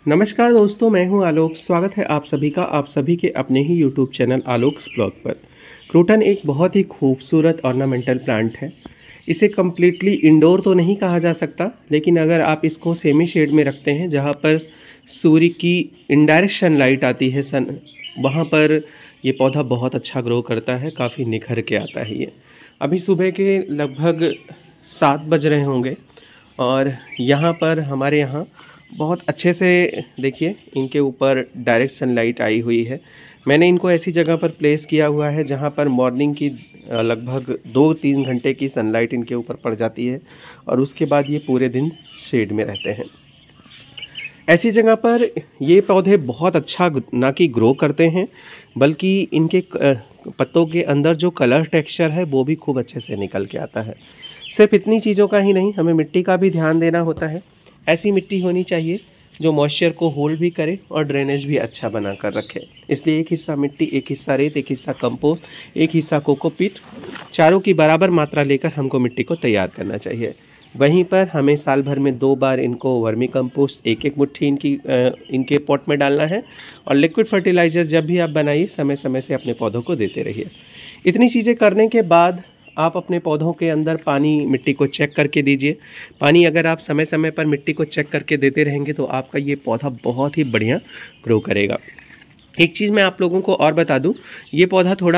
नमस्कार दोस्तों, मैं हूं आलोक। स्वागत है आप सभी का आप सभी के अपने ही YouTube चैनल आलोक्स ब्लॉग पर। क्रोटन एक बहुत ही खूबसूरत ऑर्नामेंटल प्लांट है। इसे कम्प्लीटली इंडोर तो नहीं कहा जा सकता, लेकिन अगर आप इसको सेमी शेड में रखते हैं जहां पर सूर्य की इनडायरेक्ट सनलाइट आती है वहां पर ये पौधा बहुत अच्छा ग्रो करता है, काफ़ी निखर के आता है। ये अभी सुबह के लगभग 7 बज रहे होंगे और यहाँ पर हमारे यहाँ बहुत अच्छे से देखिए इनके ऊपर डायरेक्ट सनलाइट आई हुई है। मैंने इनको ऐसी जगह पर प्लेस किया हुआ है जहाँ पर मॉर्निंग की लगभग 2-3 घंटे की सनलाइट इनके ऊपर पड़ जाती है और उसके बाद ये पूरे दिन शेड में रहते हैं। ऐसी जगह पर ये पौधे बहुत अच्छा ना कि ग्रो करते हैं, बल्कि इनके पत्तों के अंदर जो कलर टेक्सचर है वो भी खूब अच्छे से निकल के आता है। सिर्फ इतनी चीज़ों का ही नहीं, हमें मिट्टी का भी ध्यान देना होता है। ऐसी मिट्टी होनी चाहिए जो मॉइस्चर को होल्ड भी करे और ड्रेनेज भी अच्छा बना कर रखे। इसलिए एक हिस्सा मिट्टी, एक हिस्सा रेत, एक हिस्सा कंपोस्ट, एक हिस्सा कोकोपीट, चारों की बराबर मात्रा लेकर हमको मिट्टी को तैयार करना चाहिए। वहीं पर हमें साल भर में 2 बार इनको वर्मी कंपोस्ट एक मुट्ठी इनके पॉट में डालना है और लिक्विड फर्टिलाइज़र जब भी आप बनाइए समय समय से अपने पौधों को देते रहिए। इतनी चीज़ें करने के बाद आप अपने पौधों के अंदर पानी, मिट्टी को चेक करके दीजिए। पानी अगर आप समय समय पर मिट्टी को चेक करके देते रहेंगे तो आपका ये पौधा बहुत ही बढ़िया ग्रो करेगा। एक चीज़ मैं आप लोगों को और बता दूं, ये पौधा थोड़ा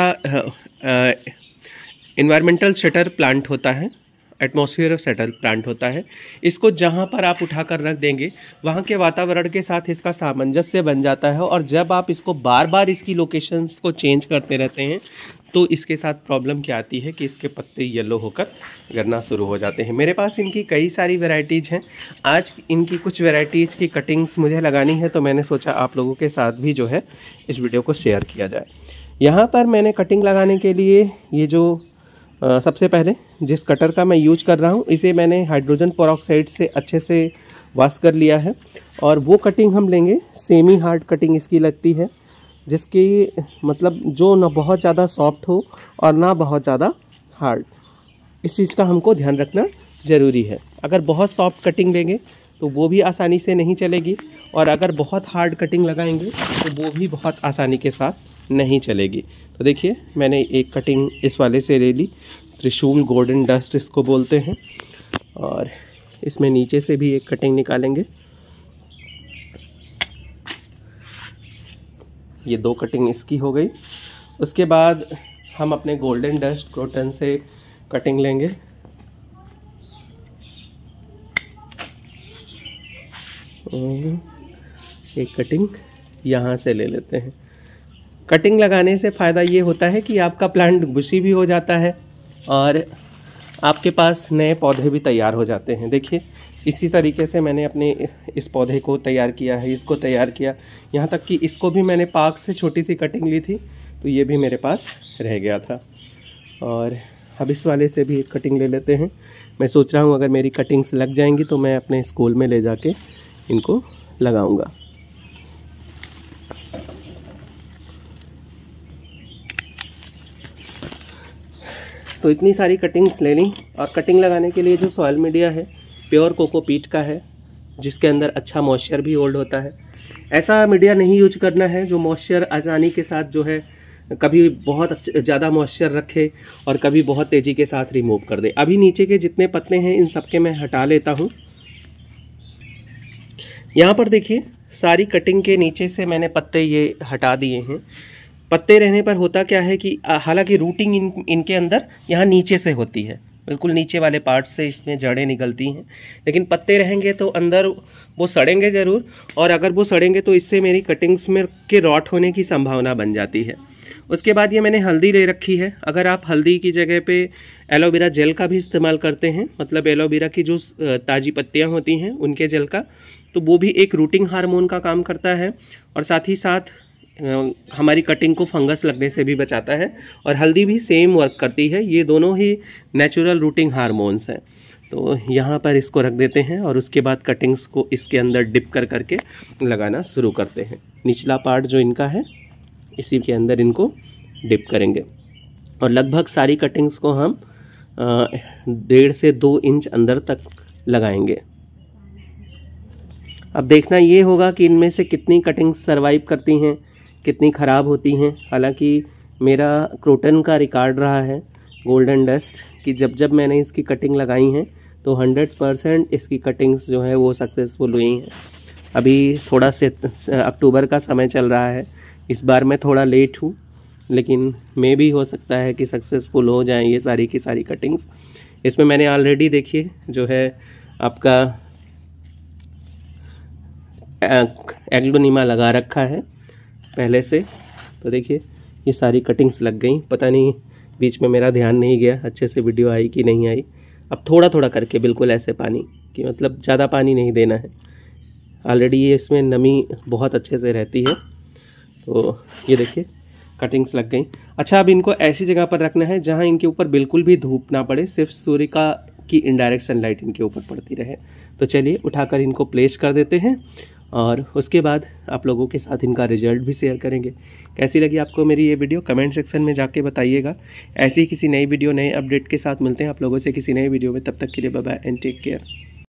इन्वायरमेंटल शटर प्लांट होता है, एटमॉस्फेयर सेटल प्लांट होता है। इसको जहाँ पर आप उठाकर रख देंगे वहाँ के वातावरण के साथ इसका सामंजस्य बन जाता है और जब आप इसको बार बार इसकी लोकेशंस को चेंज करते रहते हैं तो इसके साथ प्रॉब्लम क्या आती है कि इसके पत्ते येलो होकर गिरना शुरू हो जाते हैं। मेरे पास इनकी कई सारी वैरायटीज़ हैं। आज इनकी कुछ वैरायटीज़ की कटिंग्स मुझे लगानी है तो मैंने सोचा आप लोगों के साथ भी जो है इस वीडियो को शेयर किया जाए। यहाँ पर मैंने कटिंग लगाने के लिए ये जो सबसे पहले जिस कटर का मैं यूज कर रहा हूँ इसे मैंने हाइड्रोजन पेरोक्साइड से अच्छे से वॉश कर लिया है और वो कटिंग हम लेंगे। सेमी हार्ड कटिंग इसकी लगती है, जिसकी मतलब जो ना बहुत ज़्यादा सॉफ्ट हो और ना बहुत ज़्यादा हार्ड। इस चीज़ का हमको ध्यान रखना ज़रूरी है। अगर बहुत सॉफ्ट कटिंग लेंगे तो वो भी आसानी से नहीं चलेगी और अगर बहुत हार्ड कटिंग लगाएंगे तो वो भी बहुत आसानी के साथ नहीं चलेगी। तो देखिए मैंने एक कटिंग इस वाले से ले ली, त्रिशूल गोल्डन डस्ट इसको बोलते हैं, और इसमें नीचे से भी एक कटिंग निकालेंगे। ये 2 कटिंग इसकी हो गई। उसके बाद हम अपने गोल्डन डस्ट क्रोटन से कटिंग लेंगे। एक कटिंग यहाँ से ले लेते हैं। कटिंग लगाने से फ़ायदा ये होता है कि आपका प्लांट बुशी भी हो जाता है और आपके पास नए पौधे भी तैयार हो जाते हैं। देखिए इसी तरीके से मैंने अपने इस पौधे को तैयार किया है, इसको तैयार किया, यहाँ तक कि इसको भी मैंने पाक से छोटी सी कटिंग ली थी तो ये भी मेरे पास रह गया था। और अब इस वाले से भी एक कटिंग ले लेते हैं। मैं सोच रहा हूँ अगर मेरी कटिंग्स लग जाएंगी तो मैं अपने स्कूल में ले जाके इनको लगाऊंगा। तो इतनी सारी कटिंग्स ले ली और कटिंग लगाने के लिए जो सॉइल मीडिया है प्योर कोकोपीट का है, जिसके अंदर अच्छा मॉइस्चर भी होल्ड होता है। ऐसा मीडिया नहीं यूज करना है जो मॉइस्चर आसानी के साथ जो है कभी बहुत ज़्यादा मॉइस्चर रखे और कभी बहुत तेज़ी के साथ रिमूव कर दे। अभी नीचे के जितने पत्ते हैं इन सबके मैं हटा लेता हूँ। यहाँ पर देखिए सारी कटिंग के नीचे से मैंने पत्ते ये हटा दिए हैं। पत्ते रहने पर होता क्या है कि हालांकि रूटिंग इनके अंदर यहाँ नीचे से होती है, बिल्कुल नीचे वाले पार्ट से इसमें जड़ें निकलती हैं, लेकिन पत्ते रहेंगे तो अंदर वो सड़ेंगे ज़रूर और अगर वो सड़ेंगे तो इससे मेरी कटिंग्स में के रॉट होने की संभावना बन जाती है। उसके बाद ये मैंने हल्दी ले रखी है। अगर आप हल्दी की जगह पे एलोवेरा जेल का भी इस्तेमाल करते हैं, मतलब एलोवेरा की जो ताज़ी पत्तियाँ होती हैं उनके जेल का, तो वो भी एक रूटिंग हार्मोन का काम करता है और साथ ही साथ हमारी कटिंग को फंगस लगने से भी बचाता है। और हल्दी भी सेम वर्क करती है। ये दोनों ही नेचुरल रूटिंग हार्मोन्स हैं। तो यहाँ पर इसको रख देते हैं और उसके बाद कटिंग्स को इसके अंदर डिप कर करके लगाना शुरू करते हैं। निचला पार्ट जो इनका है इसी के अंदर इनको डिप करेंगे और लगभग सारी कटिंग्स को हम 1.5 से 2 इंच अंदर तक लगाएंगे। अब देखना ये होगा कि इनमें से कितनी कटिंग्स सरवाइव करती हैं, कितनी ख़राब होती हैं। हालांकि मेरा क्रोटन का रिकॉर्ड रहा है गोल्डन डस्ट कि जब जब मैंने इसकी कटिंग लगाई हैं तो 100% इसकी कटिंग्स जो है वो सक्सेसफुल हुई हैं। अभी थोड़ा से अक्टूबर का समय चल रहा है, इस बार मैं थोड़ा लेट हूँ, लेकिन मे भी हो सकता है कि सक्सेसफुल हो जाएं ये सारी की सारी कटिंग्स। इसमें मैंने ऑलरेडी देखिए जो है आपका एग्लोनीमा लगा रखा है पहले से, तो देखिए ये सारी कटिंग्स लग गई। पता नहीं बीच में मेरा ध्यान नहीं गया अच्छे से वीडियो आई कि नहीं आई। अब थोड़ा थोड़ा करके बिल्कुल ऐसे पानी कि मतलब ज़्यादा पानी नहीं देना है, ऑलरेडी ये इसमें नमी बहुत अच्छे से रहती है। तो ये देखिए कटिंग्स लग गई। अच्छा, अब इनको ऐसी जगह पर रखना है जहाँ इनके ऊपर बिल्कुल भी धूप ना पड़े, सिर्फ सूर्य की इनडायरेक्ट सनलाइट इनके ऊपर पड़ती रहे। तो चलिए उठाकर इनको प्लेस कर देते हैं और उसके बाद आप लोगों के साथ इनका रिजल्ट भी शेयर करेंगे। कैसी लगी आपको मेरी ये वीडियो कमेंट सेक्शन में जाके बताइएगा। ऐसी किसी नई वीडियो नए अपडेट के साथ मिलते हैं आप लोगों से किसी नई वीडियो में। तब तक के लिए bye bye and take care.